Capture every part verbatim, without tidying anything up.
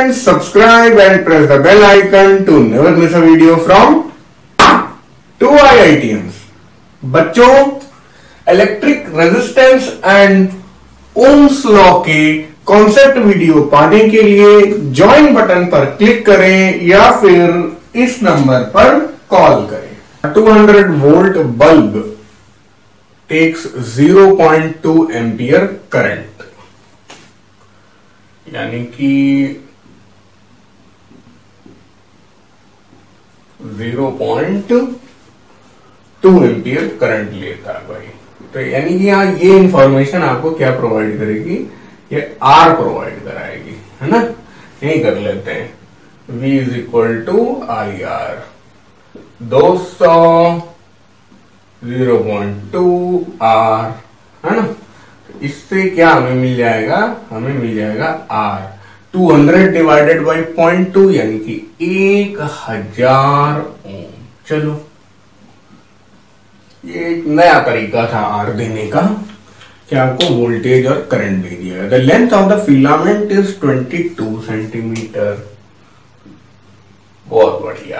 and subscribe and press the bell icon to never miss a video from two IIT AIIMS. बच्चों, electric resistance and ohm's law के concept video पाने के लिए join button पर click करें या फिर इस नंबर पर कॉल करें। Two hundred volt bulb takes zero point two ampere current, यानी कि zero point two ampere current लेता है भाई। तो यानी कि यहाँ ये इंफॉर्मेशन आपको क्या प्रोवाइड करेगी, ये आर प्रोवाइड कराएगी, है ना। यही कर लेते हैं, V is equal to I R, दो सौ ज़ीरो पॉइंट टू आर, है ना। इससे क्या हमें मिल जाएगा, हमें मिल जाएगा R two hundred divided by point two, यानी कि एक हजार ओम। चलो, ये एक नया तरीका था आर देने का कि आपको वोल्टेज और करंट दे दिया। The length of the filament is twenty two centimetre. बहुत बढ़िया।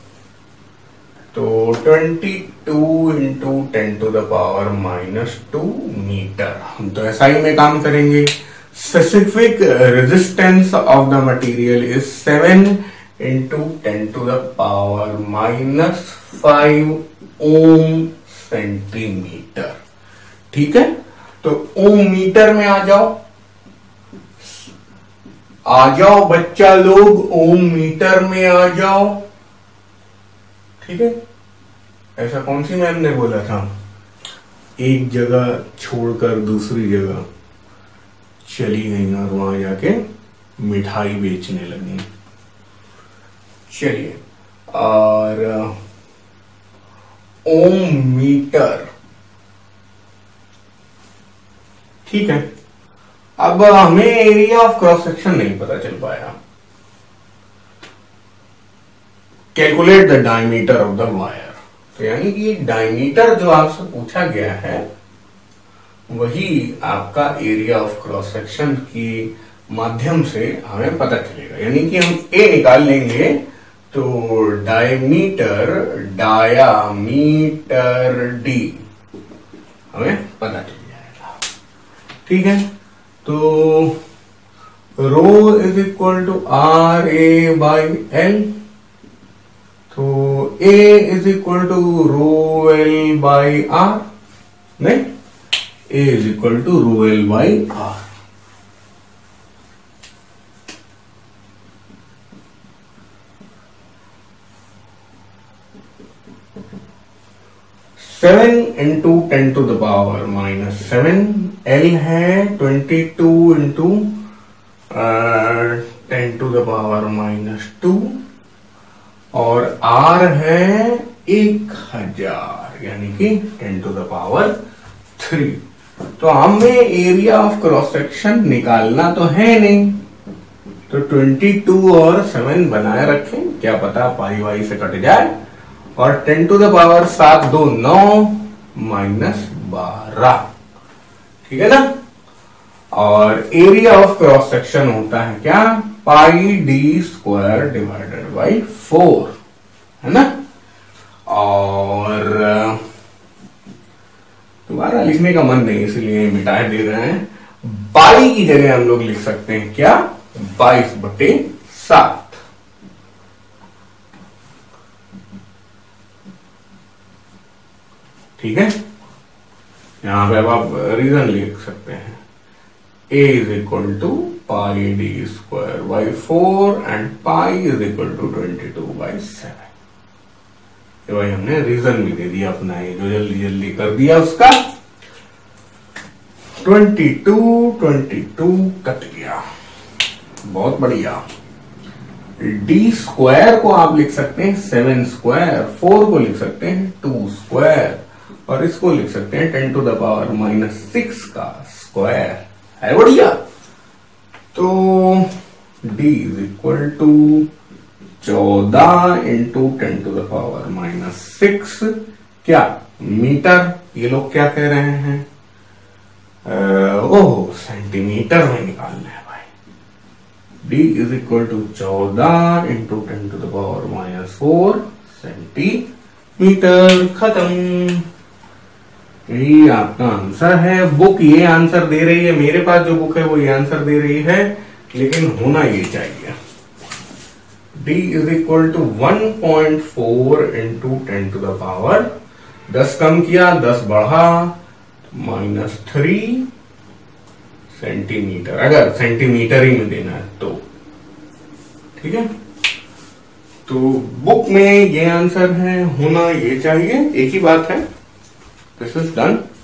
तो twenty two into ten to the power minus two metre. हम तो एस आई में काम करेंगे। Specific resistance of the material is seven into ten to the power minus five ohm centimetre. ठीक है, तो ओम मीटर में आ जाओ, आ जाओ बच्चा लोग, ओम मीटर में आ जाओ। ठीक है, ऐसा कौन सी मैम ने बोला था, एक जगह छोड़कर दूसरी जगह चली गई और वहां जाके मिठाई बेचने लगी। चलिए, और ओम मीटर, ठीक है। अब हमें एरिया ऑफ क्रॉस सेक्शन नहीं पता चल पाया। Calculate the diameter of the wire. तो यानी कि डायमीटर जो आपसे पूछा गया है वही आपका एरिया ऑफ क्रॉस सेक्शन के माध्यम से हमें पता चलेगा। यानी कि हम ए निकाल लेंगे तो डायमीटर, डायामीटर डी हमें पता चल जाएगा। ठीक है, तो rho is equal to R A by L. तो A is equal to rho L by R, नहीं, A is equal to rho L by R. Seven into ten to the power minus seven, L है twenty two into ten to the power minus two, और R है एक हजार, यानी कि ten to the power three. तो हमें area of cross section निकालना तो है नहीं, तो ट्वेंटी टू और सेवन बनाए रखें, क्या पता पाई वाई से कट जाए, और टेन टू द पावर सात दो नौ माइनस बारह। ठीक है ना। और एरिया ऑफ क्रॉस सेक्शन होता है क्या, pi D square divided by four, है ना। और दोबारा लिखने का मन नहीं, इसलिए मिटाए दे रहे हैं। पाई की जगह हम लोग लिख सकते हैं क्या, बाईस बटे सात। ठीक है, यहां पे अब आप रीजन लिख सकते हैं, A is equal to pi d square by four and pi is equal to twenty two by seven. ये भाई हमने रीजन भी दे दिया अपना, ये जो जल्दी जल्दी कर दिया उसका। Twenty two twenty two cut गया, बहुत बढ़िया। d स्क्वायर को आप लिख सकते हैं सेवन स्क्वायर, फोर को लिख सकते हैं टू स्क्वायर, और इसको लिख सकते हैं ten to the power minus six का स्क्वायर। है बढ़िया। तो D इज इक्वल टू चौदह into ten to the power minus six, क्या मीटर। ये लोग क्या कह रहे हैं, ओह सेंटीमीटर में निकालना है भाई। डी इज इक्वल टू चौदह into ten to the power minus four centimetre. खत्म। यही आपका आंसर है। बुक ये आंसर दे रही है, मेरे पास जो बुक है वो ये आंसर दे रही है, लेकिन होना ये चाहिए d is equal to one point four into ten to the power, दस कम किया दस बढ़ा, माइनस थ्री सेंटीमीटर, अगर सेंटीमीटर ही में देना है तो। ठीक है, तो बुक में ये आंसर है, होना ये चाहिए, एक ही बात है। This is done.